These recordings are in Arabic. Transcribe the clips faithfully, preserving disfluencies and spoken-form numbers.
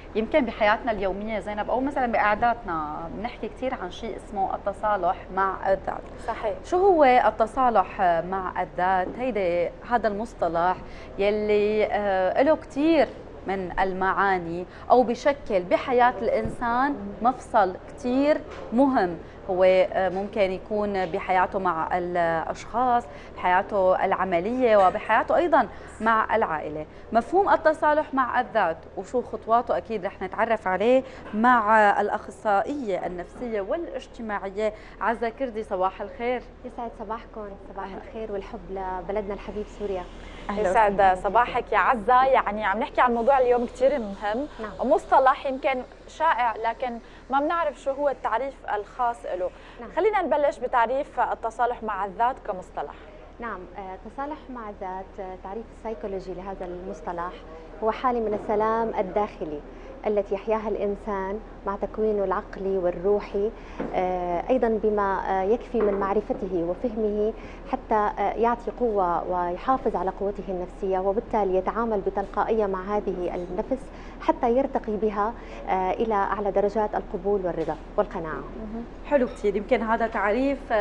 يمكن بحياتنا اليوميه زينب، او مثلا بقعداتنا بنحكي كثير عن شيء اسمه التصالح مع الذات. صحيح. شو هو التصالح مع الذات؟ هيدا هذا المصطلح يلي آه له كثير من المعاني، او بشكل بحياه الانسان مفصل كثير مهم. هو ممكن يكون بحياته مع الاشخاص، بحياته العمليه، وبحياته ايضا مع العائله. مفهوم التصالح مع الذات وشو خطواته اكيد رح نتعرف عليه مع الاخصائيه النفسيه والاجتماعيه عزة كردي. صباح الخير. يسعد صباحكم، صباح الخير والحب لبلدنا الحبيب سوريا. يسعد صباحك يا عزة. يعني عم نحكي عن موضوع اليوم كثير مهم. نعم. مصطلح يمكن شائع لكن ما بنعرف شو هو التعريف الخاص له. نعم. خلينا نبلش بتعريف التصالح مع الذات كمصطلح. نعم، التصالح مع الذات تعريف السيكولوجي لهذا المصطلح هو حالة من السلام الداخلي التي يحياها الإنسان مع تكوينه العقلي والروحي، أيضا بما يكفي من معرفته وفهمه حتى يعطي قوة ويحافظ على قوته النفسية، وبالتالي يتعامل بتلقائية مع هذه النفس حتى يرتقي بها إلى أعلى درجات القبول والرضا والقناعة. حلو كثير. يمكن هذا تعريف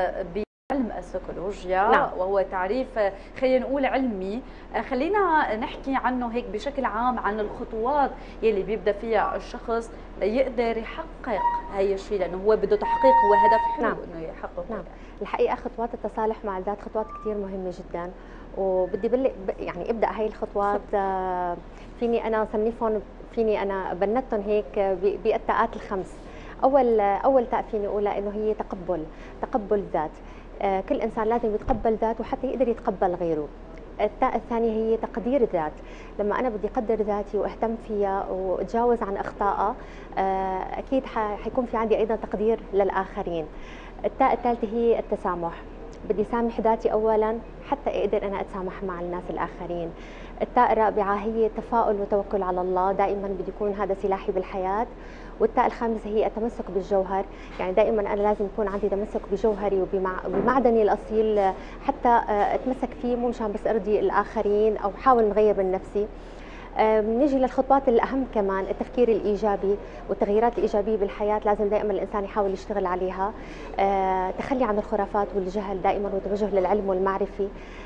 علم السيكولوجيا. نعم. وهو تعريف خلينا نقول علمي. خلينا نحكي عنه هيك بشكل عام، عن الخطوات يلي بيبدا فيها الشخص ليقدر يحقق هي الشيء، لانه هو بده تحقيق، هو هدف حلو. نعم. انه يحقق. نعم، الحقيقه خطوات التصالح مع الذات خطوات كثير مهمه جدا، وبدي بل يعني ابدا هاي الخطوات. فيني انا صنفهم، فيني انا بنتهم هيك بالتاءات الخمس. اول اول تاء فيني اقولها انه هي تقبل، تقبل الذات. كل انسان لازم يتقبل ذاته حتى يقدر يتقبل غيره. التاء الثانيه هي تقدير الذات. لما انا بدي اقدر ذاتي واهتم فيها واتجاوز عن اخطائها، اكيد حيكون في عندي ايضا تقدير للاخرين. التاء الثالثه هي التسامح. بدي سامح ذاتي اولا حتى اقدر انا اتسامح مع الناس الاخرين. التاء الرابعه هي التفاؤل والتوكل على الله، دائما بدي يكون هذا سلاحي بالحياه. والتاء الخامسه هي التمسك بالجوهر، يعني دائما انا لازم يكون عندي تمسك بجوهري وبمعدني الاصيل حتى اتمسك فيه، مو مشان بس ارضي الاخرين او احاول نغير من نفسي. بنيجي للخطوات الأهم كمان، التفكير الإيجابي والتغييرات الإيجابية بالحياة لازم دائما الإنسان يحاول يشتغل عليها. تخلي عن الخرافات والجهل دائما وتوجه للعلم والمعرفة.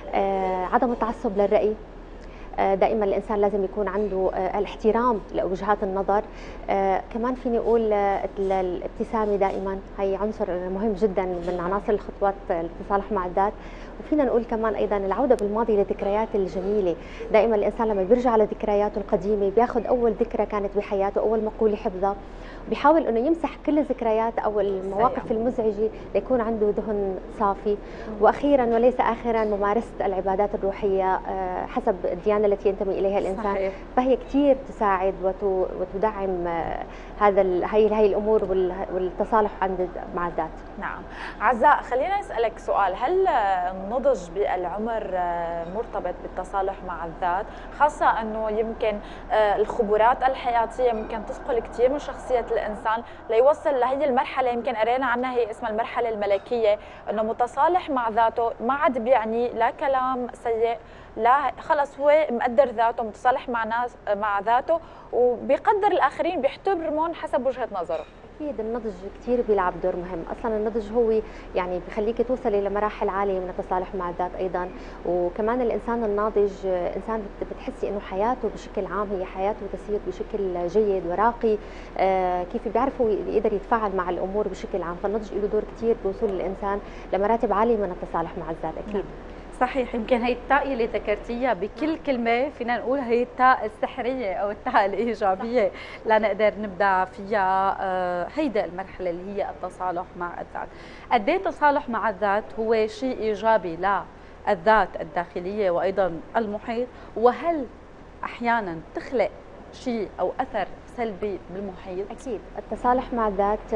عدم التعصب للرأي، دائما الانسان لازم يكون عنده الاحترام لوجهات النظر. كمان فيني اقول الابتسامه دائما، هي عنصر مهم جدا من عناصر الخطوات التصالح مع الذات. وفينا نقول كمان ايضا العوده بالماضي للذكريات الجميله. دائما الانسان لما بيرجع لذكرياته القديمه بياخذ اول ذكرى كانت بحياته، اول مقوله حفظها، بيحاول انه يمسح كل الذكريات او المواقف المزعجه ليكون عنده ذهن صافي. واخيرا وليس اخرا ممارسه العبادات الروحيه حسب الديانه التي ينتمي اليها الانسان. صحيح. فهي كثير تساعد وتدعم هذا هي هي الامور والتصالح عند مع الذات. نعم. عزة، خلينا نسالك سؤال، هل النضج بالعمر مرتبط بالتصالح مع الذات؟ خاصه انه يمكن الخبرات الحياتيه ممكن تثقل كثير من شخصيه الانسان ليوصل لهي المرحله، يمكن قرينا عنها هي اسمها المرحله الملكيه، انه متصالح مع ذاته ما عاد بيعني لا كلام سيء، لا خلص هو مقدر ذاته، متصالح مع ناس مع ذاته وبيقدر الاخرين، بيحترمهم حسب وجهه نظره. اكيد النضج كثير بيلعب دور مهم، اصلا النضج هو يعني بخليك توصلي لمراحل عاليه من التصالح مع الذات ايضا. وكمان الانسان الناضج انسان بتحسي انه حياته بشكل عام هي حياته تسير بشكل جيد وراقي، آه كيف بيعرف هو يقدر يتفاعل مع الامور بشكل عام. فالنضج له دور كثير بوصول الانسان لمراتب عاليه من التصالح مع الذات اكيد. نعم. صحيح. يمكن هي التاء اللي ذكرتيها بكل كلمه فينا نقول هي التاء السحريه او التاء الايجابيه لنقدر نبدا فيها هيدا المرحله اللي هي التصالح مع الذات. قد ايه التصالح مع الذات هو شيء ايجابي للذات الداخليه وايضا المحيط، وهل احيانا تخلق شيء او اثر سلبي بالمحيط؟ اكيد التصالح مع الذات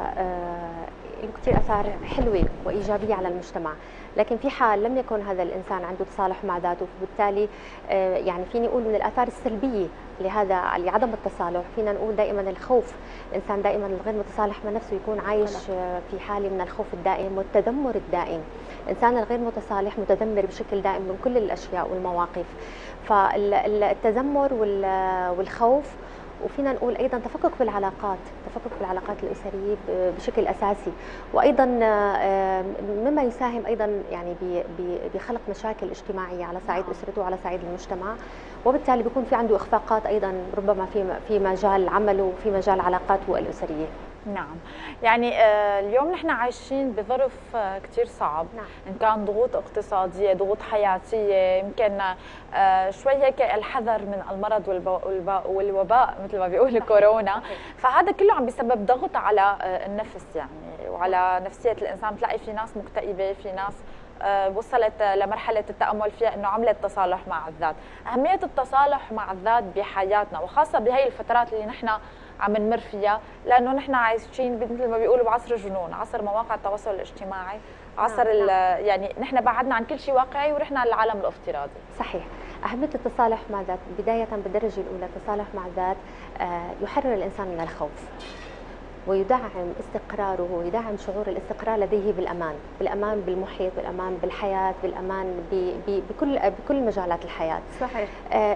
له كثير اثار حلوه وايجابيه على المجتمع، لكن في حال لم يكن هذا الانسان عنده تصالح مع ذاته، فبالتالي يعني فيني اقول من الاثار السلبيه لهذا لعدم التصالح، فينا نقول دائما الخوف. الانسان دائما الغير متصالح مع نفسه يكون عايش في حاله من الخوف الدائم والتذمر الدائم. الانسان الغير متصالح متذمر بشكل دائم من كل الاشياء والمواقف. فالتذمر والخوف وفينا نقول ايضا تفكك بالعلاقات، تفكك بالعلاقات الاسريه بشكل اساسي، وايضا مما يساهم ايضا يعني بخلق مشاكل اجتماعيه على صعيد اسرته وعلى صعيد المجتمع، وبالتالي بيكون في عنده اخفاقات ايضا ربما في في مجال عمله وفي مجال علاقاته الاسريه. نعم، يعني اليوم نحن عايشين بظرف كثير صعب. نعم. إن كان ضغوط اقتصادية، ضغوط حياتية، يمكن شوي هيك الحذر من المرض والوباء مثل ما بيقول كورونا، فهذا كله عم بيسبب ضغط على النفس يعني وعلى نفسية الإنسان. بتلاقي في ناس مكتئبة، في ناس وصلت لمرحلة التأمل فيها أنه عملت تصالح مع الذات. أهمية التصالح مع الذات بحياتنا وخاصة بهي الفترات اللي نحن عم نمر فيها، لانه نحن عايشين مثل ما بيقولوا بعصر الجنون، عصر مواقع التواصل الاجتماعي، عصر نعم. يعني نحن بعدنا عن كل شيء واقعي ورحنا للعالم الافتراضي. صحيح. أهمية التصالح مع الذات بداية بالدرجة الأولى، التصالح مع الذات يحرر الإنسان من الخوف ويدعم استقراره ويدعم شعور الاستقرار لديه بالأمان، بالأمان بالمحيط، بالأمان بالحياة، بالأمان بكل بكل مجالات الحياة. صحيح.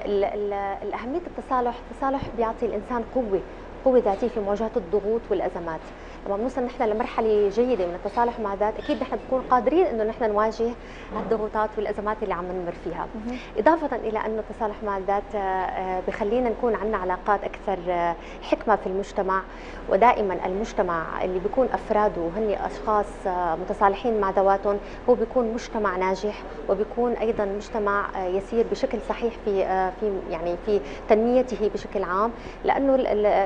الأهمية التصالح، التصالح بيعطي الإنسان قوة قوة ذاتية في مواجهة الضغوط والأزمات. لما بنوصل نحن لمرحلة جيدة من التصالح مع الذات أكيد نحن بنكون قادرين إنه نحن نواجه الضغوطات والأزمات اللي عم نمر فيها. إضافة إلى أن التصالح مع الذات بخلينا نكون عندنا علاقات أكثر حكمة في المجتمع، ودائما المجتمع اللي بيكون أفراده وهن أشخاص متصالحين مع ذواتهم هو بيكون مجتمع ناجح، وبيكون أيضا مجتمع يسير بشكل صحيح في في يعني في تنميته بشكل عام، لأنه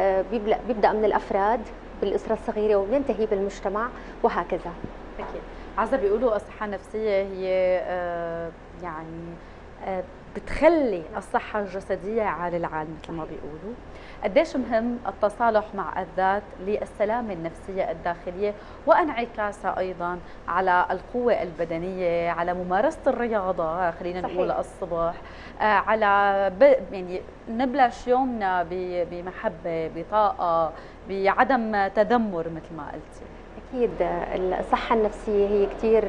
بيبدأ من الأفراد بالأسرة الصغيرة وبينتهي بالمجتمع وهكذا. أكيد. عزة بيقولوا الصحة النفسية هي آه يعني آه بتخلي الصحة الجسدية على العال مثل ما بيقولوا. قديش مهم التصالح مع الذات للسلامة النفسية الداخلية وانعكاسها أيضا على القوة البدنية، على ممارسة الرياضة خلينا صحيح. نقول الصبح، على يعني نبلش يومنا بمحبة، بطاقة، بعدم تذمر مثل ما قلتي. أكيد الصحة النفسية هي كثير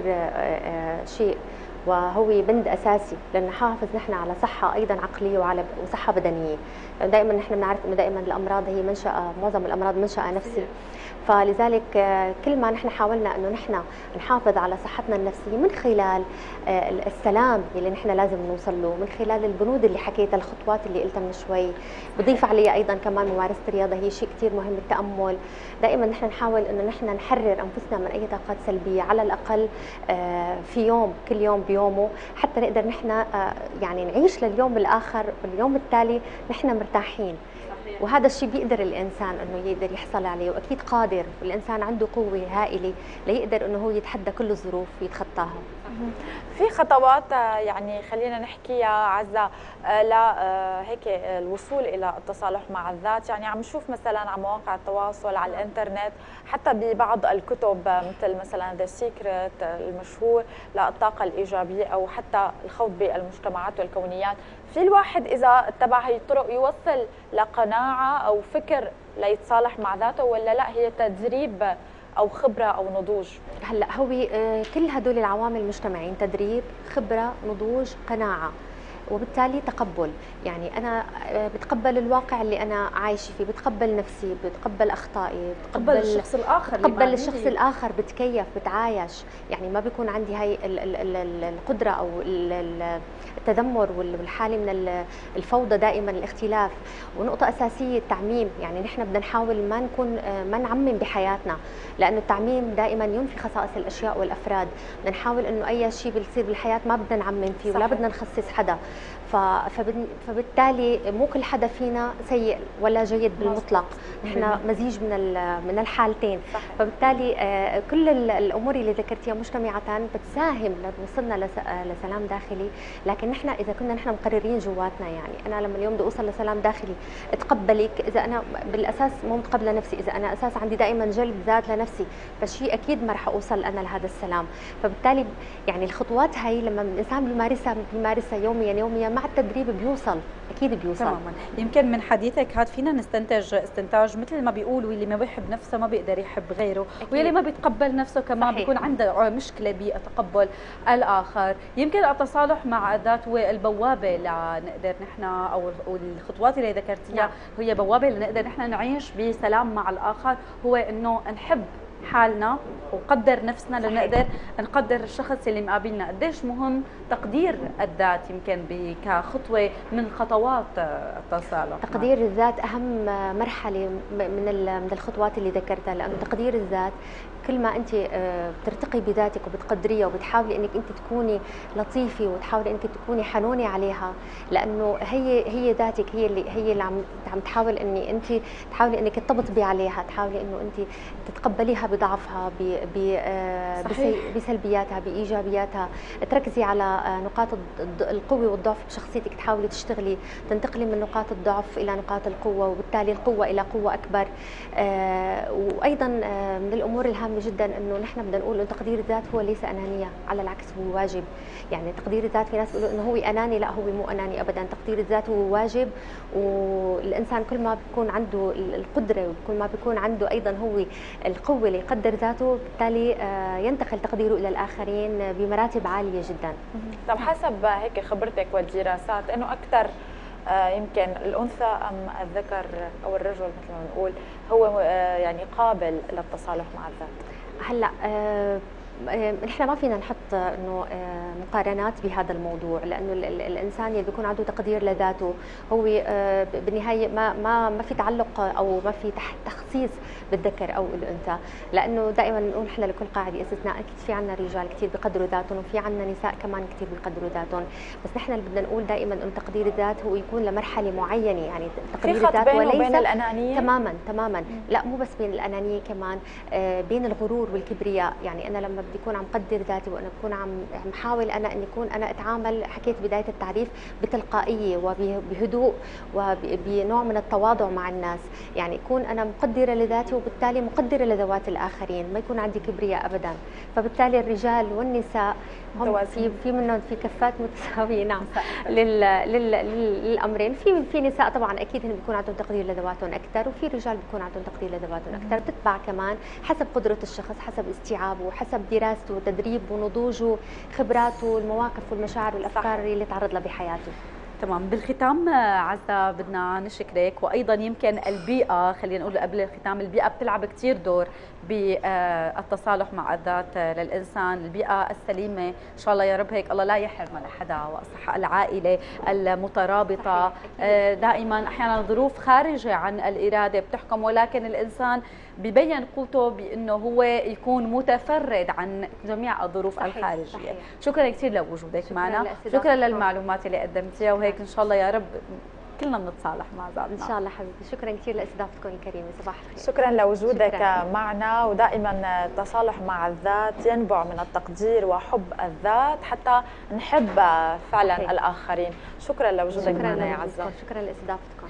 شيء وهو بند اساسي لنحافظ نحن على صحه ايضا عقليه وعلى وصحه بدنيه. دائما نحن بنعرف انه دائما الامراض هي منشأ، معظم الامراض منشأ نفسي، فلذلك كل ما نحن حاولنا انه نحن نحافظ على صحتنا النفسيه من خلال السلام اللي نحن لازم نوصل له، من خلال البنود اللي حكيتها، الخطوات اللي قلتها من شوي، بضيف عليها ايضا كمان ممارسه الرياضه هي شيء كثير مهم، التامل. دائما نحن نحاول انه نحن نحرر انفسنا من اي طاقات سلبيه على الاقل في يوم، كل يوم بيومه، حتى نقدر نحن يعني نعيش لليوم الاخر واليوم التالي نحن مرتاحين. وهذا الشيء بيقدر الانسان انه يقدر يحصل عليه، واكيد قادر، والانسان عنده قوه هائله ليقدر انه هو يتحدى كل الظروف ويتخطاها. في خطوات يعني خلينا نحكيها عزة لهيك الوصول الى التصالح مع الذات، يعني عم نشوف مثلا على مواقع التواصل على الانترنت، حتى ببعض الكتب مثل مثلا ذا سيكريت المشهور للطاقه الايجابيه، او حتى الخوض بالمجتمعات والكونيات. في الواحد اذا اتبع هي الطرق يوصل لقناعه او فكر ليتصالح مع ذاته، ولا لا هي تدريب او خبره او نضوج؟ هلا هو كل هدول العوامل مجتمعين، تدريب، خبره، نضوج، قناعه، وبالتالي تقبل. يعني انا بتقبل الواقع اللي انا عايشه فيه، بتقبل نفسي، بتقبل اخطائي، بتقبل الشخص الاخر، بتقبل الشخص الاخر، بتكيف، بتعايش. يعني ما بيكون عندي هاي القدره او التذمر والحاله من الفوضى دائما، الاختلاف. ونقطه اساسيه التعميم، يعني نحن بدنا نحاول ما نكون ما نعمم بحياتنا، لانه التعميم دائما ينفي خصائص الاشياء والافراد. بدنا نحاول انه اي شيء بيصير بالحياه ما بدنا نعمم فيه ولا بدنا نخصص حدا، فبالتالي مو كل حدا فينا سيء ولا جيد بالمطلق، نحن مزيج من من الحالتين. فبالتالي كل الامور اللي ذكرتيها مجتمعه بتساهم لوصلنا لسلام داخلي. لكن نحن اذا كنا نحن مقررين جواتنا، يعني انا لما اليوم بدي اوصل لسلام داخلي اتقبلك، اذا انا بالاساس مو متقبله نفسي، اذا انا اساس عندي دائما جلب ذات لنفسي، فشيء اكيد ما راح اوصل انا لهذا السلام. فبالتالي يعني الخطوات هاي لما الانسان بيمارسها بيمارسها يوميا يوميا مع التدريب بيوصل، اكيد بيوصل. تماما. يمكن من حديثك هذا فينا نستنتج استنتاج مثل ما بيقولوا اللي ما بيحب نفسه ما بيقدر يحب غيره، واللي ما بيتقبل نفسه كمان بيكون عنده مشكله بتقبل الاخر. يمكن التصالح مع الذات هو البوابه لنقدر نحن، او الخطوات اللي ذكرتيها هي بوابه لنقدر نحن نعيش بسلام مع الاخر، هو انه نحب حالنا وقدر نفسنا لنقدر نقدر الشخص اللي مقابلنا. قديش مهم تقدير الذات يمكن كخطوه من خطوات التصالح. تقدير الذات اهم مرحله من من الخطوات اللي ذكرتها، لانه تقدير الذات كل ما انت بترتقي بذاتك وبتقدريها وبتحاولي انك انت تكوني لطيفه وتحاولي انك تكوني حنونه عليها، لانه هي هي ذاتك هي اللي هي اللي عم عم تحاول اني انت تحاولي انك تطبطبي عليها، تحاولي انه انت تتقبليها بضعفها بسلبياتها بايجابياتها، تركزي على نقاط القوه والضعف بشخصيتك، تحاولي تشتغلي تنتقلي من نقاط الضعف الى نقاط القوه، وبالتالي القوه الى قوه اكبر. وايضا من الامور الهامه جدا انه نحن بدنا نقول انه تقدير الذات هو ليس انانيه، على العكس هو واجب. يعني تقدير الذات في ناس بيقولوا انه هو اناني، لا هو مو اناني ابدا. تقدير الذات هو واجب، والانسان كل ما بيكون عنده القدره وكل ما بيكون عنده ايضا هو القوه اللي يقدر ذاته، بالتالي ينتقل تقديره الى الاخرين بمراتب عاليه جدا. طب حسب هيك خبرتك والدراسات انه اكثر يمكن الانثى ام الذكر او الرجل مثل ما بنقول هو يعني قابل للتصالح مع الذات؟ هلا أه نحن ما فينا نحط انه مقارنات بهذا الموضوع، لانه الانسان اللي بيكون عنده تقدير لذاته هو بالنهايه ما ما ما في تعلق او ما في تخصيص بالذكر او الانثى، لانه دائما بنقول نحن لكل قاعده استثناء. اكيد في عندنا رجال كثير بيقدروا ذاتهم وفي عندنا نساء كمان كثير بيقدروا ذاتهم، بس نحن اللي بدنا نقول دائما انه تقدير الذات هو يكون لمرحله معينه. يعني تقدير الذات وليس بين الانانيه تماما تماما، لا مو بس بين الانانيه، كمان بين الغرور والكبرياء. يعني انا لما بدي اكون عم قدر ذاتي وانا بكون عم عم حاول انا اني اكون انا اتعامل، حكيت بدايه التعريف، بتلقائيه وبهدوء وبنوع من التواضع مع الناس. يعني اكون انا مقدره لذاتي وبالتالي مقدره لذوات الاخرين، ما يكون عندي كبرياء ابدا. فبالتالي الرجال والنساء هم في في منهم في كفات متساويه نعم لل لل للامرين. في في نساء طبعا اكيد هن بيكون عندهم تقدير لذواتهم اكثر، وفي رجال بيكون عندهم تقدير لذواتهم اكثر. بتتبع كمان حسب قدره الشخص، حسب استيعابه وحسب دراسته وتدريبه ونضوجه، خبراته، المواقف والمشاعر والافكار اللي تعرض لها بحياته. تمام. بالختام عزة بدنا نشكرك، وايضا يمكن البيئه، خلينا نقول قبل الختام، البيئه بتلعب كثير دور بالتصالح مع الذات للانسان. البيئه السليمه ان شاء الله يا رب هيك الله لا يحرمنا لحدا، والصحه، العائله المترابطه. دائما احيانا ظروف خارجه عن الاراده بتحكم، ولكن الانسان ببين قوته بانه هو يكون متفرد عن جميع الظروف صحيح الخارجيه. صحيح. شكرا كثير لوجودك شكرا معنا، شكرا للمعلومات اللي قدمتيها، وهيك ان شاء الله يا رب كلنا بنتصالح مع ذاتنا ان شاء الله حبيبتي. شكرا كثير لاستضافتكم الكريمه، صباح الخير. شكرا لوجودك شكرا. معنا. ودائما التصالح مع الذات ينبع من التقدير وحب الذات حتى نحب فعلا صحيح. الاخرين. شكرا لوجودك معنا يا عزة. شكرا لاستضافتكم.